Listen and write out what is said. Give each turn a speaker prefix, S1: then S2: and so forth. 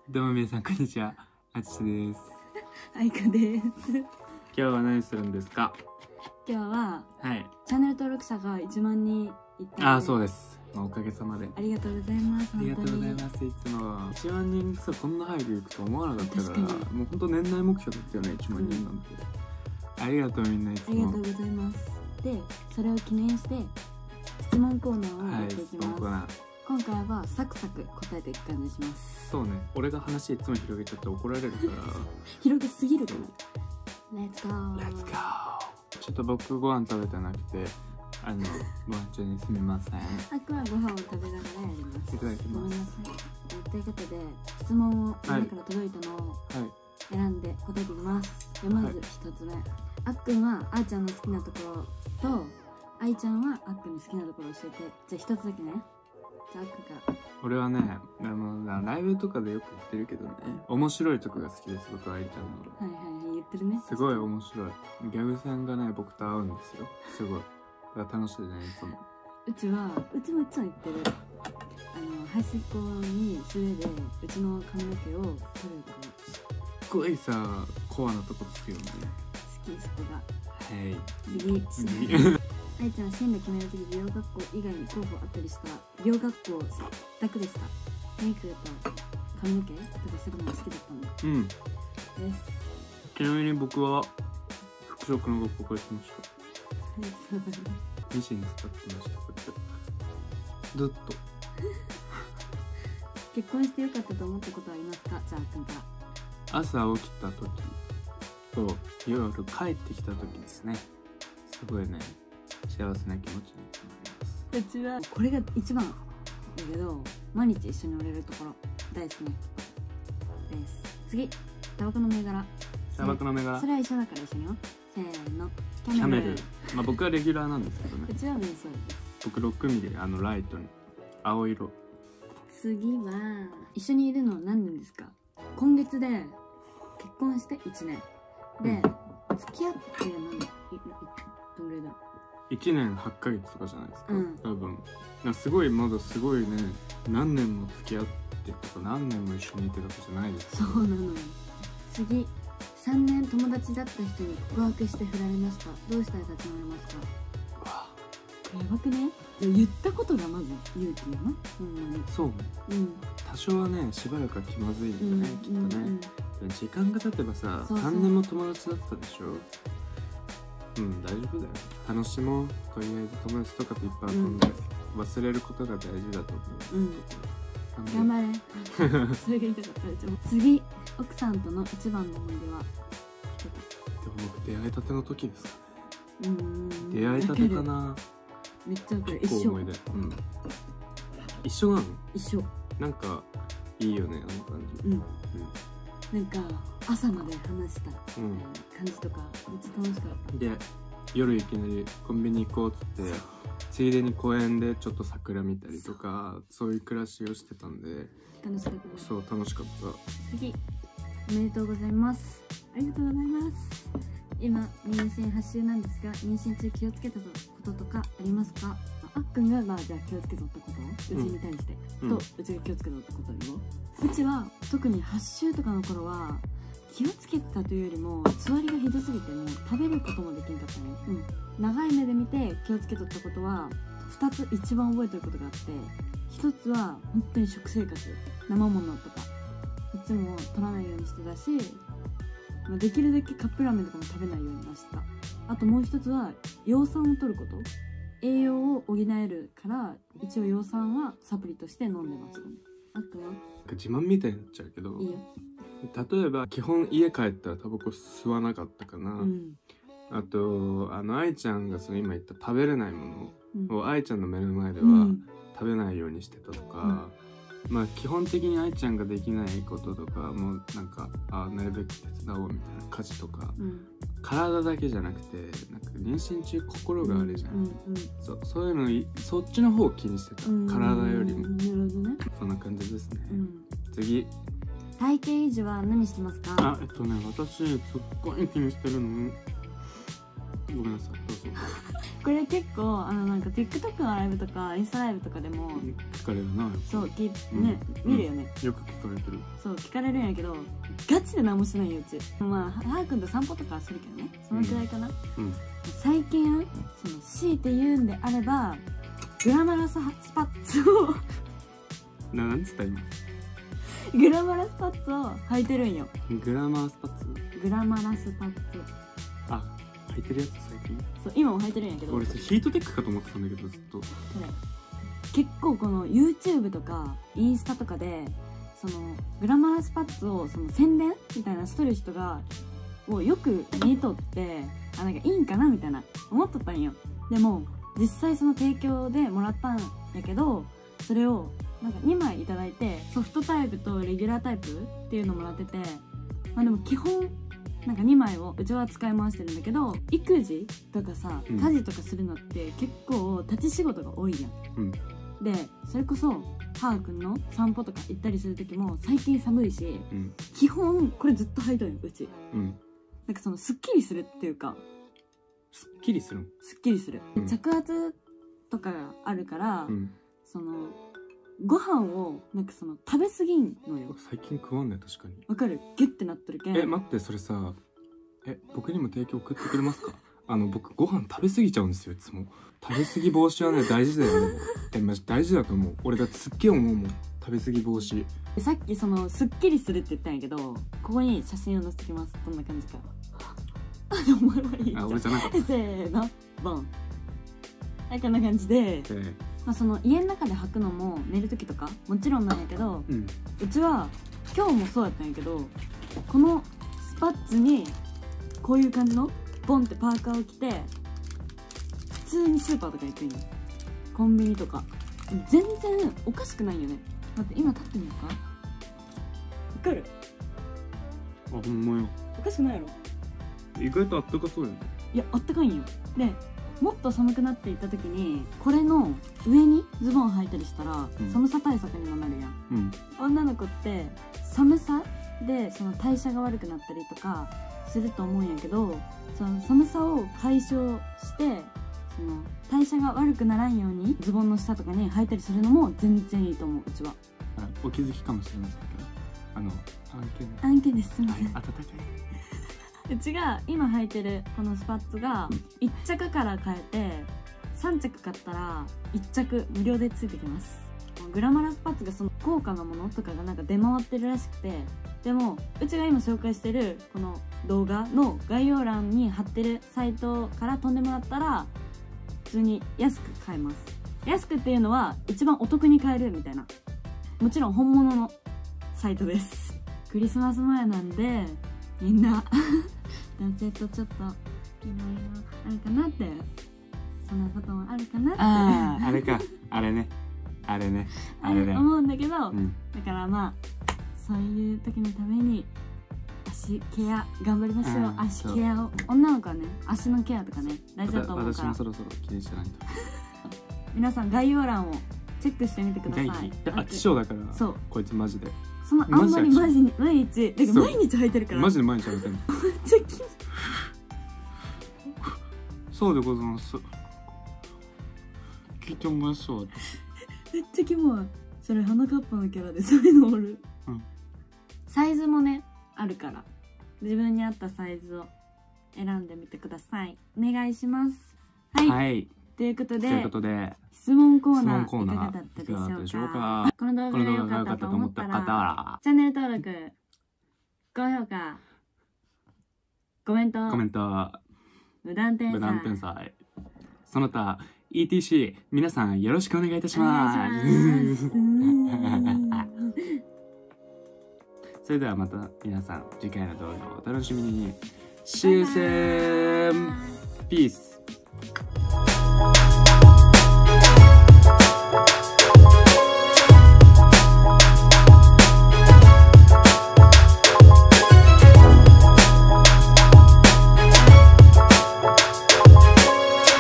S1: どうも皆さんこんにちは、あつしです。
S2: あいかです。
S1: 今日は何するんですか？
S2: 今日は、
S1: はい、
S2: チャンネル登録者が1万人いったので。
S1: ああ、そうです。おかげさまで
S2: ありがとうございます。
S1: ありがとうございます。いつも1万人さ、こんな早く行くと思わなかったから、もう本当年内目標だったよね、1万人なんて、ありがとうみんないつも。
S2: ありがとうございます。で、それを記念して質問コーナーをやっていきます。はい、今回はサクサク答えていく感じします。
S1: そうね、俺が話いつも広げちゃって怒られるから
S2: 広げすぎるから。レッツゴー。
S1: レッツゴー。ちょっと僕ご飯食べてなくて、ご飯中にすみません。
S2: あくはご飯を食べながらやります。
S1: いただきます。
S2: ごめんなさい。ということで、質問をみんなから届いたのを選んで答えていきます。でまず一つ目、あっくんはあーちゃんの好きなところと、あいちゃんはあっくんの好きなところを教えて。じゃあ一つだけね。じゃああっくんから。
S1: 俺はね、ライブとかでよく言ってるけどね、面白いとこが好きです。僕はあいちゃんの。
S2: はいはいはい、言ってるね。
S1: すごい面白い。ギャグさんがね、僕と合うんですよ。すごい。だから楽しいね、いつも。
S2: うちもいつも言ってる。排水溝に素手でうちの髪の毛を取るところ。
S1: すっごいさ、コアなとこつくよね。
S2: 好き、そこが。
S1: はい。
S2: 次。あいちゃん、進路決めるとき美容学校以外に候補あったりしたら、美容学校一択でした。メイクと髪の毛とかするのが好きだったんだ。
S1: うん。
S2: です。
S1: ちなみに僕は服飾の学校から来ました。
S2: はい、そうだね。
S1: ミシン使ってました。こうやってずっと。
S2: 結婚してよかったと思ったことはありますか？じゃあ、あっくんから。
S1: 朝起きた時と夜帰ってきた時ですね。すごいね、幸せな気持ちになります。
S2: うちはこれが一番だけど、毎日一緒におれるところ大好きな人です。次、タバコの銘柄。
S1: タバコの銘柄、
S2: それは一緒だから一緒によ。せーの、
S1: キャメル。まあ僕はレギュラーなんですけどね。
S2: うちはメンソールです。
S1: 僕6ミリ、ライトに青色。
S2: 次は一緒にいるのは何年ですか？今月で結婚して1年で、付き合ってどんぐらいだろ
S1: う。1年8ヶ月とかじゃないですか、多分。すごい、まだすごいね、何年も付き合ってとか何年も一緒にいてたわけじゃないです。
S2: そうなのよ。次、3年友達だった人に告白して振られました。どうしたら立ち直りますか？やばくね？言ったことがまず勇気やな。
S1: そうね。多少はね、しばらくは気まずいんだね、きっとね。時間が経てばさ、3年も友達だったでしょ。大丈夫だよ。楽しもう。とりあえず友達とかといっぱい遊んで忘れることが大事だと思う。
S2: 頑張れ。それが言いたかった。次、奥さんとの一番の思い出は？
S1: でも僕出会いたての時ですかね。出会いたてかな。
S2: めっちゃわかる。
S1: 結構思い出。一緒なの？一緒。なんかいいよね、あの感じ。
S2: なんか朝まで話したみたいな感じとかめっちゃ楽しかった。
S1: で、夜いきなりコンビニ行こうっつってついでに公園でちょっと桜見たりとか、そういう暮らしをしてたんで
S2: 楽しかった。
S1: そう、楽しかった。
S2: 次、おめでとうございます。ありがとうございます。今妊娠8週なんですが、妊娠中気をつけたこととかありますか？あっくんがじゃあ気をつけとったこと、うちに対して、とうちが気をつけとったことよ。うちは特に8週とかの頃は気をつけてたというよりも、つわりがひどすぎてもう食べることもできんかったね。長い目で見て気をつけとったことは2つ一番覚えてることがあって、1つは本当に食生活、生ものとかいつも取らないようにしてたし、できるだけカップラーメンとかも食べないようにはした。あともう一つは葉酸を取ること。栄養を補えるから一応葉酸はサプリとして飲んでましたね。あとは
S1: 自慢みたいになっちゃうけど、いいよ。例えば基本家帰ったらタバコ吸わなかったかな。あと愛ちゃんが今言った食べれないものを愛ちゃんの目の前では食べないようにしてたとか、まあ基本的に愛ちゃんができないこととかもなんかなるべく手伝おうみたいな家事とか、体だけじゃなくてなんか妊娠中心があるじゃん。そういうのそっちの方を気にしてた、体よりも。なるほどね。そんな感じですね。次、
S2: 体型維持は何してますか？
S1: 私すっごい気にしてるの。ごめんなさい、どうぞ。
S2: これ結構なんか TikTok のライブとかインスタライブとかでも
S1: 聞かれるな。
S2: そうね、見るよね。
S1: よく聞かれてる。
S2: そう聞かれるんやけど、ガチで何もしないようち。まあはーくんと散歩とかはするけどね、そのくらいかな。最近その強いて言うんであればグラマラスパッツを
S1: なんつった今。
S2: グラマラスパッツを履いてるんよ。
S1: グラマースパッツ。
S2: グラマラスパッツ。
S1: あ、履いてるやつ最近。
S2: そう今も履いてるんやけど。
S1: 俺それヒートテックかと思ってたんだけどずっと。
S2: 結構この YouTube とかインスタとかでそのグラマラスパッツをその宣伝みたいなしとる人がをよく見とって、なんかいいんかなみたいな思っとったんよ。でも実際その提供でもらったんやけど、それをなんか2枚いただいて、ソフトタイプとレギュラータイプっていうのもらってて、まあでも基本なんか2枚をうちは使い回してるんだけど、育児とかさ家事とかするのって結構立ち仕事が多いやん。でそれこそはーくんの散歩とか行ったりする時も最近寒いし、基本これずっと履いとるようち。なんかそのすっきりするっていうか、
S1: すっきりする。
S2: すっきりする。着圧とかがあるから、そのご飯をなんかその食べ過ぎんのよ。
S1: 最近食わんね。確かに
S2: わかる。ギュッてなってるけん。
S1: 待って、それさ、僕にも提供送ってくれますか？僕ご飯食べ過ぎちゃうんですよいつも。食べ過ぎ防止はね大事だよね。マジ大事だと思う。俺だってすっげえ思うもん、食べ過ぎ防止。
S2: さっきそのすっきりするって言ったんやけど、ここに写真を載せてきます。どんな感じか。お前はいいじゃん。
S1: 俺じゃなかった。
S2: せーのボン。こんな感じで、まあ、その家の中で履くのも寝る時とかもちろんなんやけど、うちは今日もそうやったんやけど、このスパッツにこういう感じのボンってパーカーを着て普通にスーパーとか行くんよ。コンビニとか全然おかしくないよね。待って今立ってみようか。わかる？
S1: あ、ほんまよ。
S2: おかしくないやろ。
S1: 意外とあったかそうよね。
S2: いやあったかいんよ。でもっと寒くなっていった時にこれの上にズボン履いたりしたら、寒さ対策にもなるやん。女の子って寒さでその代謝が悪くなったりとかすると思うんやけど、その寒さを解消してその代謝が悪くならんようにズボンの下とかに履いたりするのも全然いいと思う。うちは
S1: お気づきかもしれませんけど、
S2: 案件です。すみません。
S1: 暖かい。
S2: うちが今履いてるこのスパッツが1着から買えて3着買ったら1着無料でついてきます。グラマラスパッツがその高価なものとかがなんか出回ってるらしくて、でもうちが今紹介してるこの動画の概要欄に貼ってるサイトから飛んでもらったら普通に安く買えます。安くっていうのは一番お得に買えるみたいな、もちろん本物のサイトです。クリスマス前なんでみんな男性とちょっといろいろあるかなって、そんなこともあるかなって、
S1: あれか、あれね
S2: 思うんだけど、だからまあそういう時のために足ケア頑張りましょう。足ケアを、女の子はね足のケアとかね大事だと思うから、
S1: 私もそろそろ気にしてないと。
S2: 皆さん概要欄をチェックしてみてください。
S1: 飽き性だから、
S2: そう
S1: こいつマジで
S2: そのあんまりマジに毎日だから毎日履いてるから、
S1: マジで毎日履いてるの。
S2: めっちゃ
S1: そうでございます。聞いてみましょう。
S2: めっちゃキモい。それ花かっぱのキャラでそういうのおる。サイズもねあるから自分に合ったサイズを選んでみてください。お願いします。はい、ということで質問コーナーいかがだったでしょうか。この動画が良かったと思ったらチャンネル登録、高評価、コメント、無断転載、
S1: その他 ETC 皆さんよろしくお願いいたします。それではまた皆さん次回の動画をお楽しみに。See you soon! Peace!